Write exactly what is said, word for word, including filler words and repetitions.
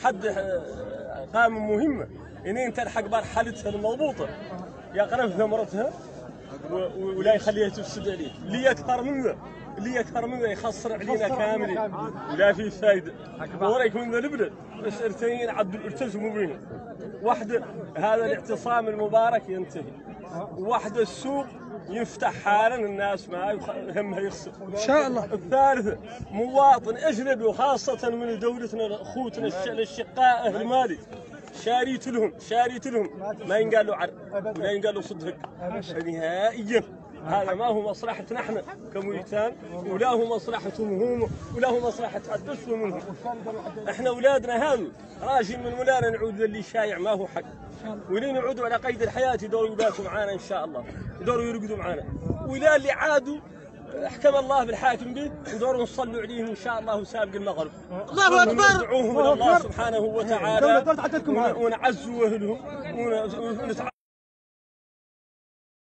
حد قام مهمه انين تلحق بار حالتها المضبوطه يقرب ثمرتها ولا يخليها تفسد عليه. اللي اكثر من ذا اللي اكثر من ذا يخسر علينا كاملين ولا في فايده. وراك من ذا البلد بس ارتين عبد الارتزموا بينه. واحده هذا الاعتصام المبارك ينتهي، واحده السوق يفتح حالا الناس ما همها يخسر ان شاء الله. الثالثه مواطن اجنبي وخاصه من دولتنا اخوتنا الاشقاء اهل مالي شاريت لهم شاريت لهم ما ينقال له عرض ولا ينقال له صدق نهائيا. هذا ما هو مصلحتنا احنا كمويتان ولا هو مصلحتهم هم ولا هو مصلحه حدثوا منهم. احنا اولادنا هذو راجل من مولانا نعود للي شايع ما هو حق، ولين يعودوا على قيد الحياه يدوروا يباتوا معانا ان شاء الله، يدوروا يرقدوا معانا. ولا اللي عادوا حكم الله بالحاكم به ندوروا نصلوا عليهم ان شاء الله وسابق المغرب. الله اكبر. ندعوهم الى الله سبحانه وتعالى ونعزوا اهلهم ونتعلم